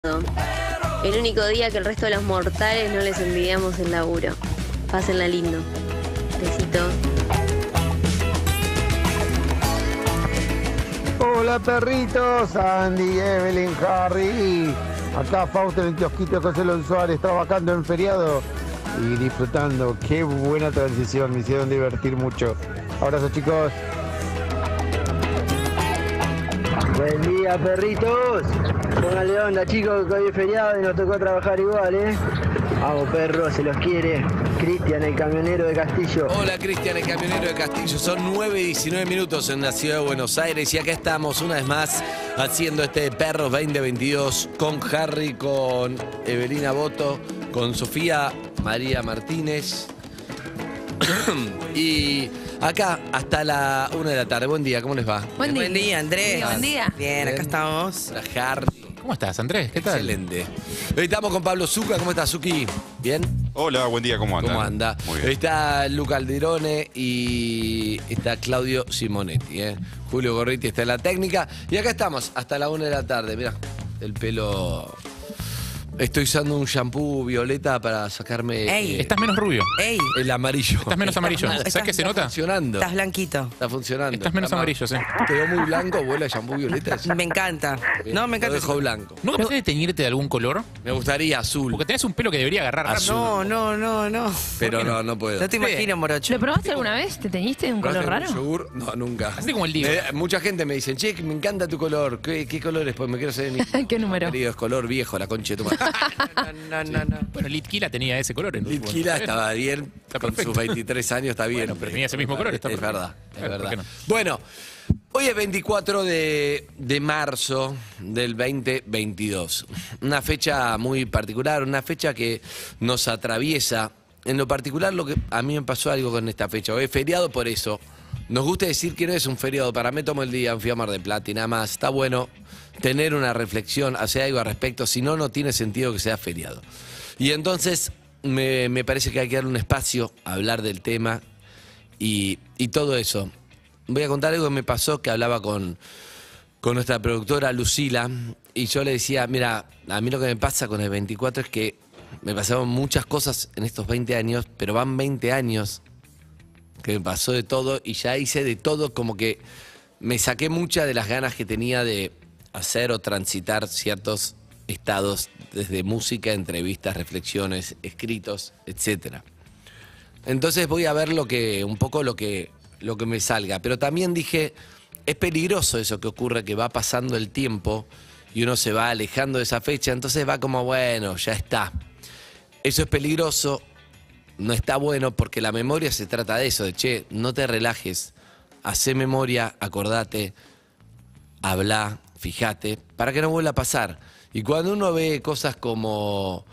El único día que el resto de los mortales no les envidiamos el laburo. Pásenla lindo. Besito. Hola perritos, Andy, Evelyn, Harry. Acá Fausto en el kiosquito de José Lon Suárez, trabajando en feriado y disfrutando. Qué buena transición, me hicieron divertir mucho. Abrazo, chicos. Buen día, perritos. Póngale onda, chicos, que hoy es feriado y nos tocó trabajar igual, ¿eh? Vamos, perro, se los quiere. Cristian, el camionero de Castillo. Hola, Cristian, el camionero de Castillo. Son 9:19 minutos en la ciudad de Buenos Aires y acá estamos una vez más haciendo este Perros 2022 con Harry, con Evelina Boto, con Sofía María Martínez. Y acá hasta la 1 de la tarde. Buen día, ¿cómo les va? Buen día, Andrés. Buen día. Bien, acá estamos. Hola, Harry. ¿Cómo estás, Andrés? ¿Qué tal? Excelente. Hoy estamos con Pablo Zucca. ¿Cómo estás, Zucchi? ¿Bien? Hola, buen día, ¿cómo anda? ¿Cómo anda? Muy bien. Está Luca Alderone y está Claudio Simonetti. Julio Gorriti está en la técnica. Y acá estamos hasta la 1 de la tarde. Mirá, el pelo... Estoy usando un shampoo violeta para sacarme Estás menos rubio. Ey, el amarillo. Estás menos amarillo. ¿Sabes qué se nota? Está funcionando. estás blanquito. Está funcionando. Estás menos Está amarillo, sí. Quedó muy blanco, vuela shampoo violeta. Me encanta. No, me Lo encanta. dejo blanco. ¿Nunca pensaste de teñirte de algún color? Me gustaría azul. Porque tenés un pelo que debería agarrar Azul. rápido. No. Pero no puedo. No te imagino, morocho. ¿Lo probaste alguna vez? ¿Te teñiste de un color ¿Probaste raro? un yogur? No, nunca. Así como el Divo. Mucha gente me dice, che, me encanta tu color. ¿Qué color es? Pues me quiero hacer mi... ¿Qué número? Querido, es color viejo, la concha de tu madre. No. Bueno, Litquila tenía ese color. En Litquila estaba bien, Está con perfecto. sus 23 años está bien. Bueno, pero tenía ese mismo color, está Es perfecto. verdad, es ¿Por verdad. qué no? Bueno, hoy es 24 de marzo del 2022. Una fecha muy particular, una fecha que nos atraviesa. En lo particular, lo que a mí me pasó algo con esta fecha. Hoy es feriado por eso. Nos gusta decir que no es un feriado. Para mí tomo el día, fui a Mar del Plata y nada más. Está bueno tener una reflexión, hacer algo al respecto. Si no, no tiene sentido que sea feriado. Y entonces me parece que hay que darle un espacio a hablar del tema y todo eso. Voy a contar algo que me pasó, que hablaba con nuestra productora Lucila, y yo le decía, mira, a mí lo que me pasa con el 24 es que me pasaron muchas cosas en estos 20 años, pero van 20 años que me pasó de todo y ya hice de todo, como que me saqué muchas de las ganas que tenía de hacer o transitar ciertos estados, desde música, entrevistas, reflexiones, escritos, etcétera. Entonces voy a ver un poco lo que me salga. Pero también dije, es peligroso eso que ocurre, que va pasando el tiempo y uno se va alejando de esa fecha, entonces va como, bueno, ya está. Eso es peligroso, no está bueno, porque la memoria se trata de eso, de che, no te relajes, hacé memoria, acordate, habla, fíjate, para que no vuelva a pasar. Y cuando uno ve cosas como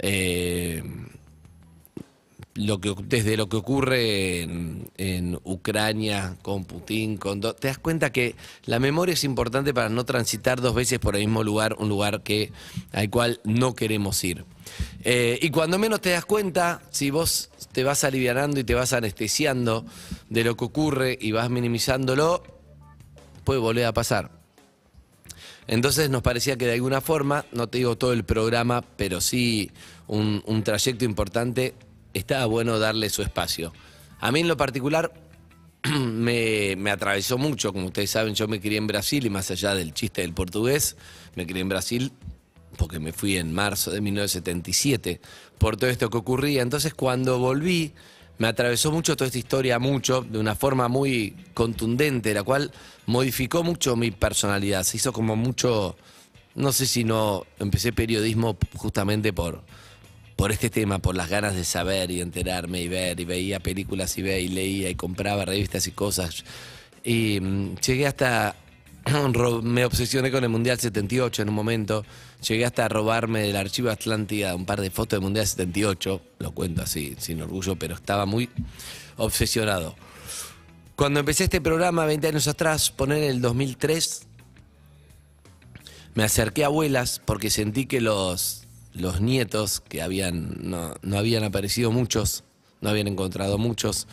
desde lo que ocurre en Ucrania con Putin, te das cuenta que la memoria es importante para no transitar dos veces por el mismo lugar, un lugar al cual no queremos ir. Y cuando menos te das cuenta, si vos te vas alivianando y te vas anestesiando de lo que ocurre y vas minimizándolo, puede volver a pasar. Entonces nos parecía que de alguna forma, no te digo todo el programa, pero sí un trayecto importante, estaba bueno darle su espacio. A mí en lo particular me atravesó mucho, como ustedes saben, yo me crié en Brasil y más allá del chiste del portugués, me crié en Brasil porque me fui en marzo de 1977 por todo esto que ocurría. Entonces cuando volví, me atravesó mucho toda esta historia, de una forma muy contundente, la cual modificó mucho mi personalidad. Se hizo como mucho, no sé si no, empecé periodismo justamente por este tema, por las ganas de saber y enterarme y ver, y veía películas y leía y compraba revistas y cosas. Y llegué hasta, me obsesioné con el Mundial 78 en un momento, llegué hasta robarme del archivo Atlántida un par de fotos del Mundial 78, lo cuento así, sin orgullo, pero estaba muy obsesionado. Cuando empecé este programa 20 años atrás, poner en el 2003, me acerqué a abuelas porque sentí que los nietos, que no habían aparecido muchos, no habían encontrado muchos,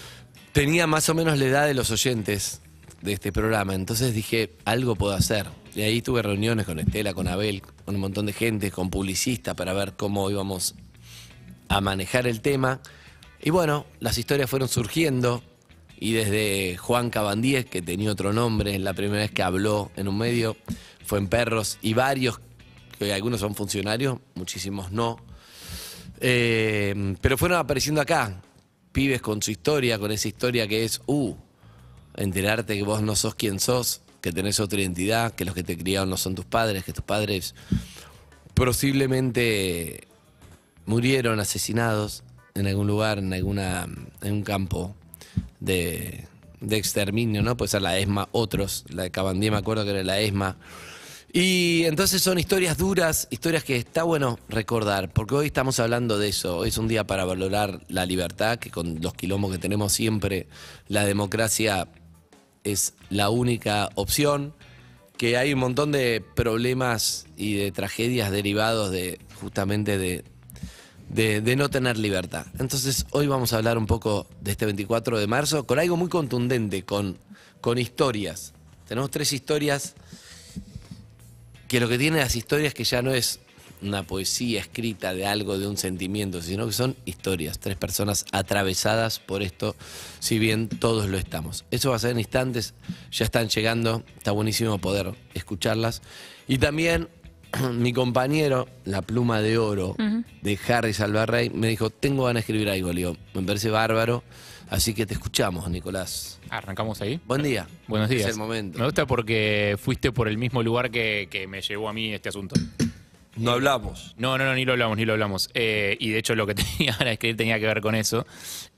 tenían más o menos la edad de los oyentes de este programa. Entonces dije, algo puedo hacer. Y ahí tuve reuniones con Estela, con Abel, con un montón de gente, con publicistas para ver cómo íbamos a manejar el tema. Y bueno, las historias fueron surgiendo y desde Juan Cabandíez, que tenía otro nombre, la primera vez que habló en un medio, fue en Perros, y varios, que algunos son funcionarios, muchísimos no. Pero fueron apareciendo acá, pibes con su historia, con esa historia que es, enterarte que vos no sos quien sos, que tenés otra identidad, que los que te criaron no son tus padres, que tus padres posiblemente murieron asesinados en algún lugar, en un campo de exterminio, ¿no? Puede ser la ESMA, otros, la de Cabandía me acuerdo que era la ESMA. Y entonces son historias duras, historias que está bueno recordar, porque hoy estamos hablando de eso. Hoy es un día para valorar la libertad, que con los quilombos que tenemos siempre, la democracia es la única opción, que hay un montón de problemas y de tragedias derivados de justamente de no tener libertad. Entonces hoy vamos a hablar un poco de este 24 de marzo con algo muy contundente, con historias. Tenemos 3 historias, que lo que tienen las historias es que ya no es una poesía escrita de algo, de un sentimiento, sino que son historias, 3 personas atravesadas por esto, si bien todos lo estamos. Eso va a ser en instantes, ya están llegando, está buenísimo poder escucharlas. Y también mi compañero, la pluma de oro de Harry Salvarrey, me dijo, tengo ganas de escribir algo, Leo, me parece bárbaro, así que te escuchamos, Nicolás. Arrancamos ahí. Buen día. Buenos días. Es el momento. Me gusta porque fuiste por el mismo lugar que me llevó a mí este asunto. No hablamos. No, ni lo hablamos. Y de hecho lo que tenía ganas de escribir tenía que ver con eso.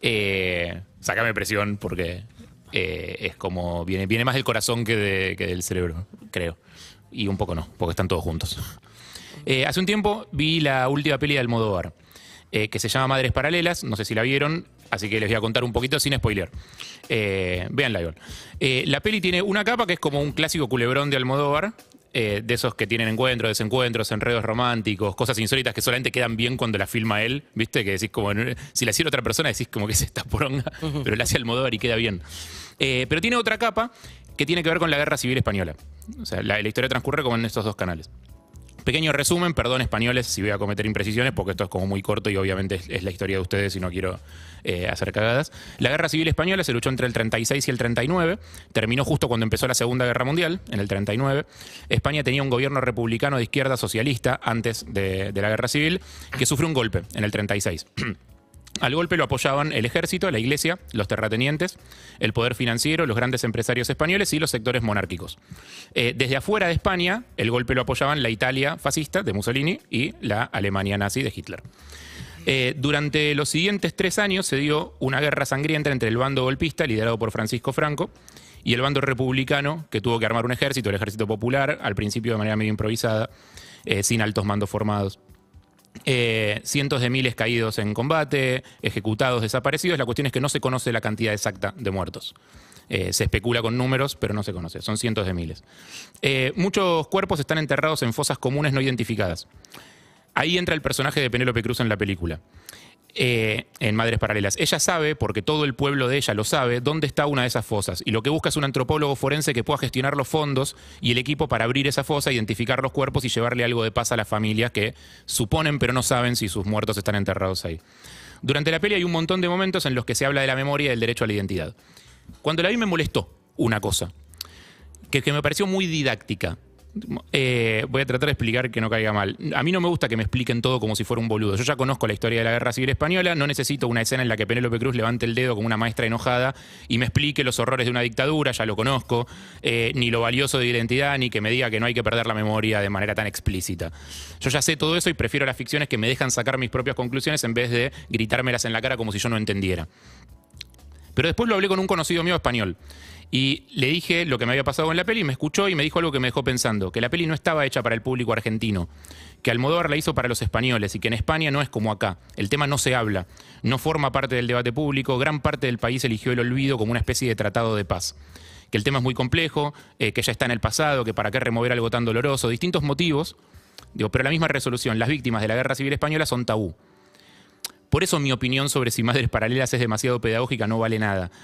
Sacame presión porque es como, viene más del corazón que del cerebro, creo. Y un poco no, porque están todos juntos. Hace un tiempo vi la última peli de Almodóvar, que se llama Madres Paralelas, no sé si la vieron, así que les voy a contar un poquito sin spoiler. Véanla igual. La peli tiene una capa que es como un clásico culebrón de Almodóvar, de esos que tienen encuentros, desencuentros, enredos románticos, cosas insólitas que solamente quedan bien cuando la filma él, ¿viste? Que decís como, si la hiciera otra persona decís como que es esta poronga, pero la hace Almodóvar y queda bien. Pero tiene otra capa que tiene que ver con la Guerra Civil Española. O sea, la historia transcurre como en estos 2 canales. Pequeño resumen, perdón españoles si voy a cometer imprecisiones, porque esto es como muy corto y obviamente es la historia de ustedes y no quiero hacer cagadas. La Guerra Civil Española se luchó entre el 36 y el 39, terminó justo cuando empezó la Segunda Guerra Mundial, en el 39. España tenía un gobierno republicano de izquierda socialista antes de la Guerra Civil, que sufrió un golpe en el 36. Al golpe lo apoyaban el ejército, la iglesia, los terratenientes, el poder financiero, los grandes empresarios españoles y los sectores monárquicos. Desde afuera de España, el golpe lo apoyaban la Italia fascista de Mussolini y la Alemania nazi de Hitler. Durante los siguientes 3 años se dio una guerra sangrienta entre el bando golpista, liderado por Francisco Franco, y el bando republicano, que tuvo que armar un ejército, el ejército popular, al principio de manera medio improvisada, sin altos mandos formados. Cientos de miles caídos en combate, ejecutados, desaparecidos. La cuestión es que no se conoce la cantidad exacta de muertos. Se especula con números, pero no se conoce. Son cientos de miles. Muchos cuerpos están enterrados en fosas comunes no identificadas. Ahí entra el personaje de Penélope Cruz en la película. En Madres Paralelas. Ella sabe, porque todo el pueblo de ella lo sabe, dónde está una de esas fosas. Y lo que busca es un antropólogo forense que pueda gestionar los fondos y el equipo para abrir esa fosa, identificar los cuerpos y llevarle algo de paz a las familias que suponen pero no saben si sus muertos están enterrados ahí. Durante la peli hay un montón de momentos en los que se habla de la memoria y del derecho a la identidad. Cuando la vi me molestó una cosa, que me pareció muy didáctica. Voy a tratar de explicar que no caiga mal. A mí no me gusta que me expliquen todo como si fuera un boludo. Yo ya conozco la historia de la Guerra Civil Española, no necesito una escena en la que Penélope Cruz levante el dedo como una maestra enojada y me explique los horrores de una dictadura, ya lo conozco, ni lo valioso de identidad, ni que me diga que no hay que perder la memoria de manera tan explícita. Yo ya sé todo eso y prefiero las ficciones que me dejan sacar mis propias conclusiones en vez de gritármelas en la cara como si yo no entendiera. Pero después lo hablé con un conocido mío español. Y le dije lo que me había pasado en la peli, me escuchó y me dijo algo que me dejó pensando, que la peli no estaba hecha para el público argentino, que Almodóvar la hizo para los españoles y que en España no es como acá. El tema no se habla, no forma parte del debate público, gran parte del país eligió el olvido como una especie de tratado de paz. Que el tema es muy complejo, que ya está en el pasado, que para qué remover algo tan doloroso, distintos motivos, pero la misma resolución, las víctimas de la Guerra Civil Española son tabú. Por eso mi opinión sobre si Madres Paralelas es demasiado pedagógica no vale nada.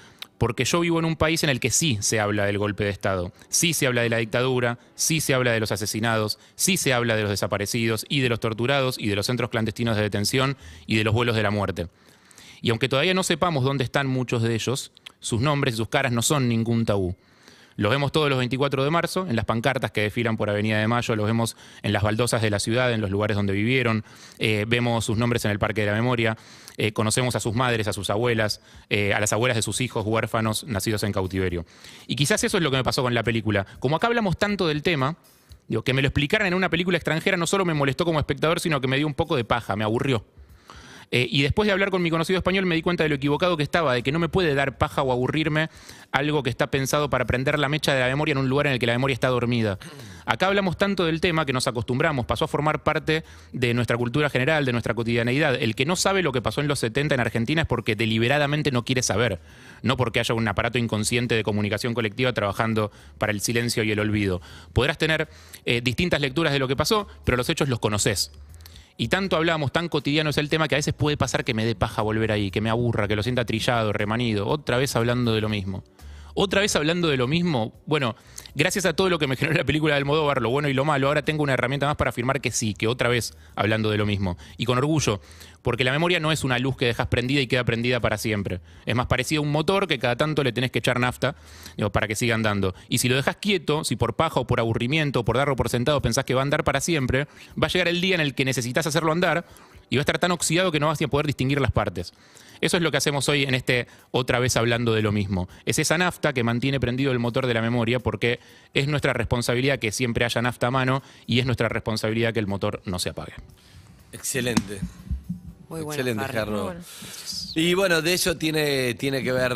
porque yo vivo en un país en el que sí se habla del golpe de Estado, sí se habla de la dictadura, sí se habla de los asesinados, sí se habla de los desaparecidos y de los torturados y de los centros clandestinos de detención y de los vuelos de la muerte. Y aunque todavía no sepamos dónde están muchos de ellos, sus nombres y sus caras no son ningún tabú. Los vemos todos los 24 de marzo, en las pancartas que desfilan por Avenida de Mayo, los vemos en las baldosas de la ciudad, en los lugares donde vivieron, vemos sus nombres en el Parque de la Memoria, conocemos a sus madres, a sus abuelas, a las abuelas de sus hijos huérfanos nacidos en cautiverio. Y quizás eso es lo que me pasó con la película. Como acá hablamos tanto del tema, digo, que me lo explicaran en una película extranjera no solo me molestó como espectador, sino que me dio un poco de paja, me aburrió. Y después de hablar con mi conocido español me di cuenta de lo equivocado que estaba, de que no me puede dar paja o aburrirme algo que está pensado para prender la mecha de la memoria en un lugar en el que la memoria está dormida. Acá hablamos tanto del tema que nos acostumbramos, pasó a formar parte de nuestra cultura general, de nuestra cotidianeidad. El que no sabe lo que pasó en los 70 en Argentina es porque deliberadamente no quiere saber, no porque haya un aparato inconsciente de comunicación colectiva trabajando para el silencio y el olvido. Podrás tener distintas lecturas de lo que pasó, pero los hechos los conoces. Y tanto hablamos, tan cotidiano es el tema que a veces puede pasar que me dé paja volver ahí, que me aburra, que lo sienta trillado, remanido, otra vez hablando de lo mismo. Otra vez hablando de lo mismo, bueno, gracias a todo lo que me generó la película de Almodóvar, lo bueno y lo malo, ahora tengo una herramienta más para afirmar que sí, que otra vez hablando de lo mismo. Y con orgullo, porque la memoria no es una luz que dejas prendida y queda prendida para siempre. Es más parecido a un motor que cada tanto le tenés que echar nafta, digo, para que siga andando. Y si lo dejas quieto, si por paja o por aburrimiento o por darlo por sentado pensás que va a andar para siempre, va a llegar el día en el que necesitas hacerlo andar y va a estar tan oxidado que no vas a poder distinguir las partes. Eso es lo que hacemos hoy en este otra vez hablando de lo mismo. Es esa nafta que mantiene prendido el motor de la memoria porque es nuestra responsabilidad que siempre haya nafta a mano y es nuestra responsabilidad que el motor no se apague. Excelente. Muy bueno, Excelente, Harry. Jarro. Muy bueno. Y bueno, de eso tiene que ver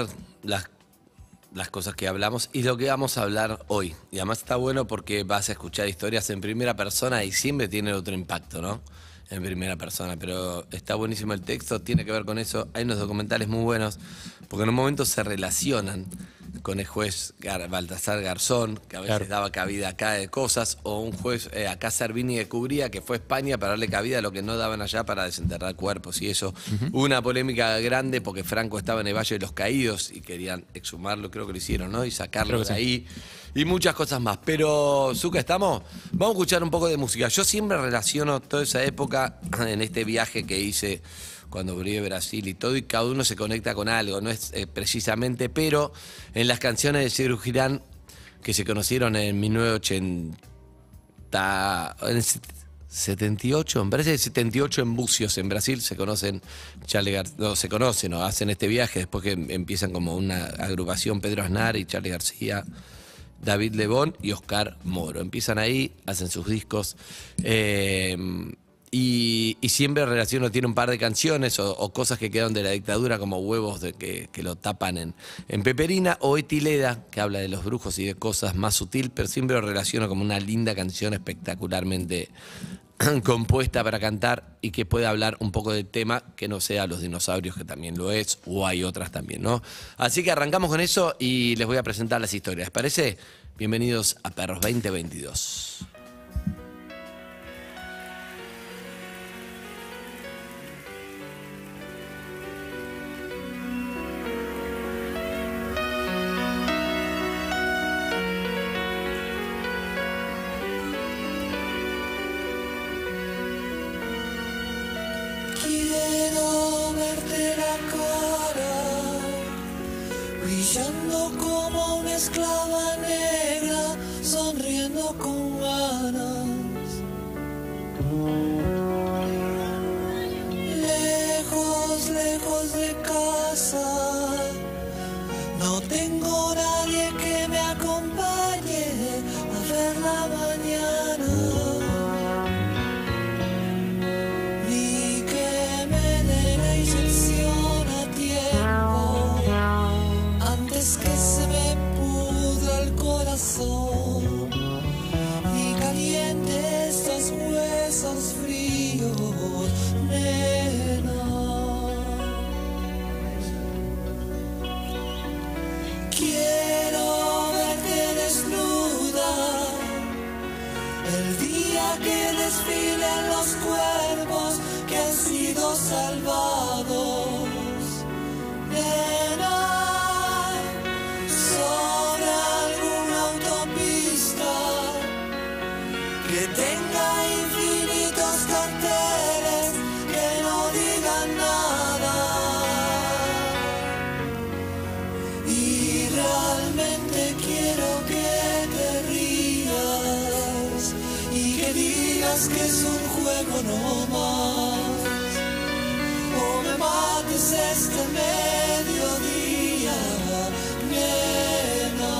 las cosas que hablamos y lo que vamos a hablar hoy. Y además está bueno porque vas a escuchar historias en primera persona y siempre tiene otro impacto, ¿no? En primera persona, pero está buenísimo el texto, tiene que ver con eso. Hay unos documentales muy buenos, porque en un momento se relacionan con el juez Baltasar Garzón, que a veces daba cabida acá de cosas, o un juez acá Servini de Cubría, que fue a España para darle cabida a lo que no daban allá para desenterrar cuerpos y eso. Hubo una polémica grande porque Franco estaba en el Valle de los Caídos y querían exhumarlo, creo que lo hicieron, ¿no? Y sacarlo de ahí. Y muchas cosas más. Pero, Zucca, ¿estamos? Vamos a escuchar un poco de música. Yo siempre relaciono toda esa época en este viaje que hice cuando volví a Brasil y todo, y cada uno se conecta con algo, no es precisamente, pero en las canciones de Serú Girán, que se conocieron en 1980, en el 78, me parece que 78 en Bucios, en Brasil, se conocen, hacen este viaje, después que empiezan como una agrupación Pedro Aznar y Charly García, David Lebón y Oscar Moro. Empiezan ahí, hacen sus discos, y siempre relaciono, tiene un par de canciones o cosas que quedaron de la dictadura, como Huevos que lo tapan en Peperina, o Etileda, que habla de los brujos y de cosas más sutil, pero siempre lo relaciono como una linda canción espectacularmente compuesta para cantar y que pueda hablar un poco del tema que no sea los dinosaurios, que también lo es, o hay otras también, ¿no? Así que arrancamos con eso y les voy a presentar las historias. ¿Les parece? Bienvenidos a Perros 2022. Quiero verte la cara, brillando como una esclava negra, sonriendo con ganas. Lejos, lejos de casa, no tengo nadie que me acompañe a ver la mañana. Que se me pudra el corazón y caliente estos huesos fríos, nena. Quiero verte desnuda el día que desfilen los cuerpos que han sido salvados, nena. un juego no más. O me mates este mediodía, nena.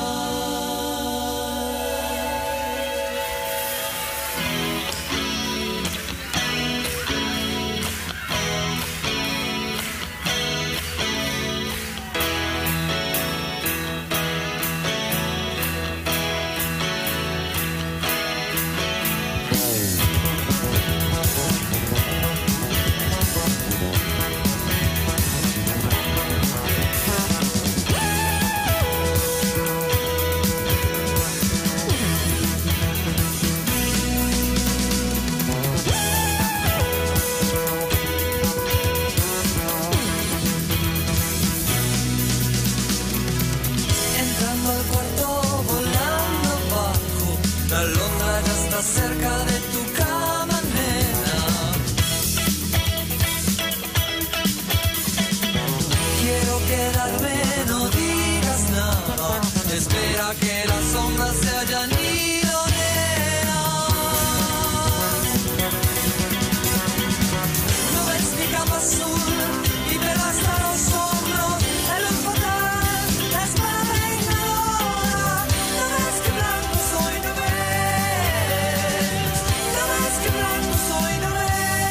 Entrando al cuarto, volando bajo, la londra ya está cerca de tu cama, nena. Quiero quedarme, no digas nada, espera que las sombras se hayan ido, nena. No ves mi capa azul y pelo hasta los hombros, el ojo fatal, la espada vengadora. No ves que blanco soy, no ves. No ves que blanco soy, no ves.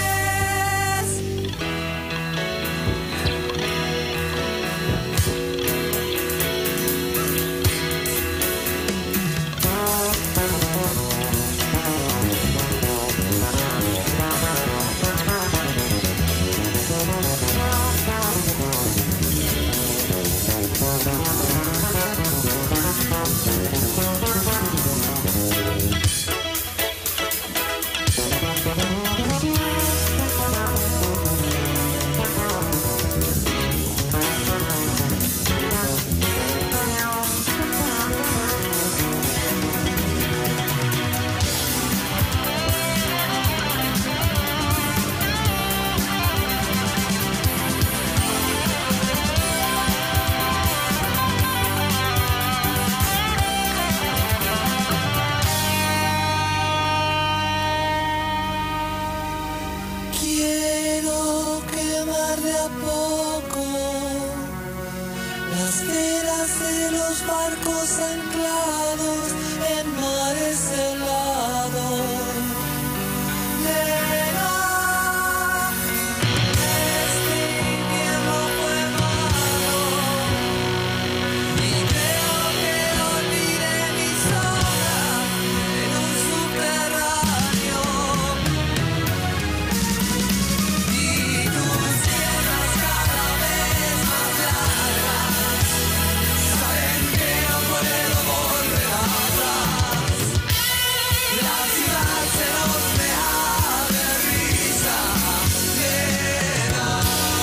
Quiero quemar de a poco las velas de los barcos anclados en mares helados. Nena, este invierno fue malo y creo que olvidé mi sola en un subterráneo. Y tus piernas cada vez más largas saben que no puedo volver atrás. La ciudad se nos deja de risa, nena.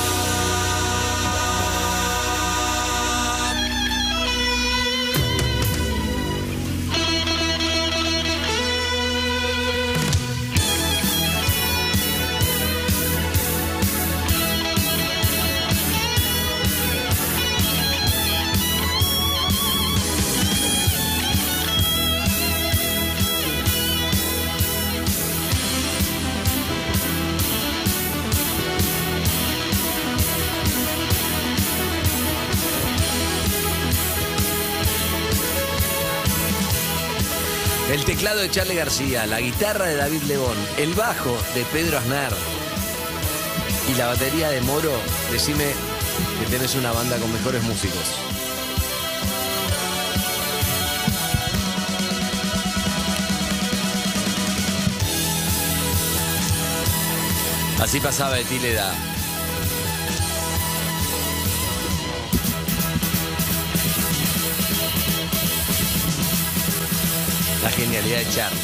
El teclado de Charly García, la guitarra de David Lebón, el bajo de Pedro Aznar y la batería de Moro. Decime que tenés una banda con mejores músicos. Así pasaba de Tileda. La genialidad de Charly.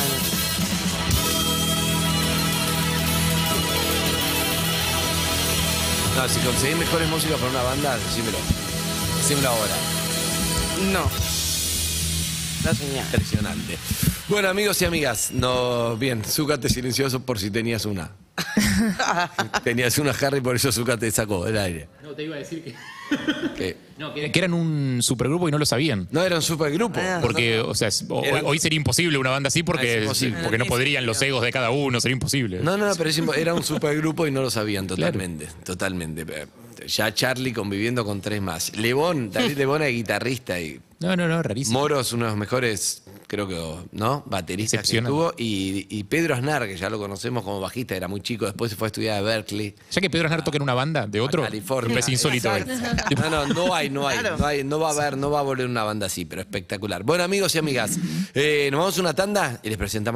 No, si conseguís mejores músicos para una banda, decímelo. Decímelo ahora. No. La señal. Impresionante. Bueno, amigos y amigas, no, bien, Zúcate silencioso por si tenías una. Tenías una Harry, por eso Zucca te sacó del aire. No, te iba a decir que... ¿Qué? No, que eran un supergrupo y no lo sabían. No era un supergrupo. Porque, o sea, hoy sería imposible una banda así Es porque, imposible. porque no podrían los egos de cada uno, sería imposible. No, pero era un supergrupo y no lo sabían totalmente. Totalmente. Ya Charlie conviviendo con 3 más. David Lebón es guitarrista y No, rarísimo. Moro es uno de los mejores, creo que, ¿no? Bateristas que Excepcional. tuvo. Y Pedro Aznar, que ya lo conocemos como bajista, era muy chico, después se fue a estudiar a Berkeley. Ya que Pedro Aznar toca en una banda de otro, California. me parece insólito. No hay. No va a volver una banda así, pero espectacular. Bueno, amigos y amigas, nos vamos a una tanda y les presentamos.